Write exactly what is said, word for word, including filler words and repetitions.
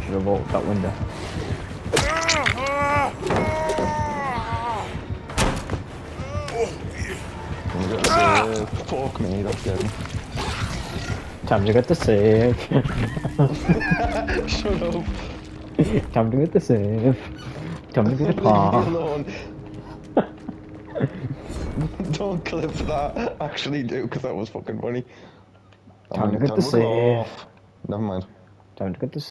should have walked that window. Uh, fuck me, that's good. Time to get the save. Shut up. Time to get the save. Time to get a Leave me car. alone. Don't clip that. Actually do, because that was fucking funny. Time to Um, get the turn it save. off. Never mind. Time to get the